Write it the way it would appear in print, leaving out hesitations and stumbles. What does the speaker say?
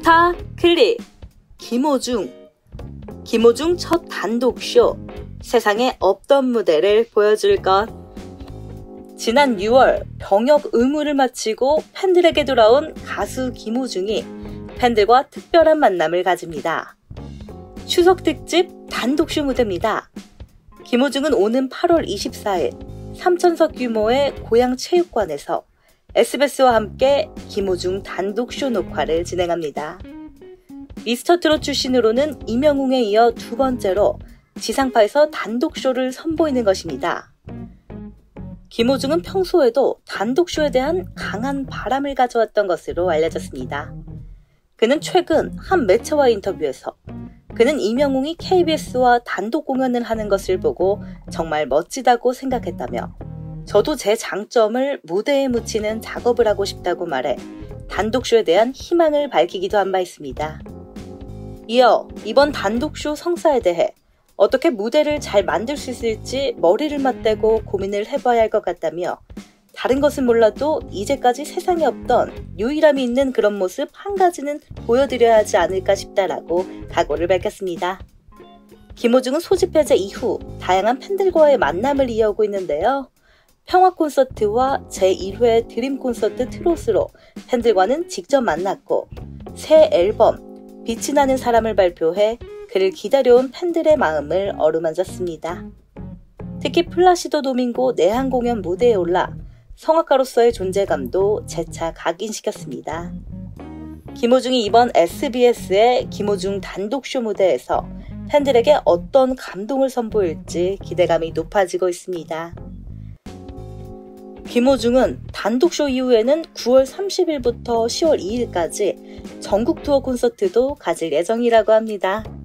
스타 클립 김호중 첫 단독쇼 세상에 없던 무대를 보여줄 것. 지난 6월 병역 의무를 마치고 팬들에게 돌아온 가수 김호중이 팬들과 특별한 만남을 가집니다. 추석 특집 단독쇼 무대입니다. 김호중은 오는 8월 24일 3,000석 규모의 고양 체육관에서 SBS와 함께 김호중 단독쇼 녹화를 진행합니다. 미스터트롯 출신으로는 임영웅에 이어 두 번째로 지상파에서 단독쇼를 선보이는 것입니다. 김호중은 평소에도 단독쇼에 대한 강한 바람을 가져왔던 것으로 알려졌습니다. 그는 최근 한 매체와의 인터뷰에서 그는 임영웅이 KBS와 단독 공연을 하는 것을 보고 정말 멋지다고 생각했다며 저도 제 장점을 무대에 묻히는 작업을 하고 싶다고 말해 단독쇼에 대한 희망을 밝히기도 한 바 있습니다. 이어 이번 단독쇼 성사에 대해 어떻게 무대를 잘 만들 수 있을지 머리를 맞대고 고민을 해봐야 할 것 같다며 다른 것은 몰라도 이제까지 세상에 없던 유일함이 있는 그런 모습 한 가지는 보여드려야 하지 않을까 싶다라고 각오를 밝혔습니다. 김호중은 소집 해제 이후 다양한 팬들과의 만남을 이어오고 있는데요. 평화 콘서트와 제1회 드림 콘서트 트롯으로 팬들과는 직접 만났고 새 앨범 빛이 나는 사람을 발표해 그를 기다려온 팬들의 마음을 어루만졌습니다. 특히 플라시도 도밍고 내한 공연 무대에 올라 성악가로서의 존재감도 재차 각인시켰습니다. 김호중이 이번 SBS의 김호중 단독쇼 무대에서 팬들에게 어떤 감동을 선보일지 기대감이 높아지고 있습니다. 김호중은 단독쇼 이후에는 9월 30일부터 10월 2일까지 전국 투어 콘서트도 가질 예정이라고 합니다.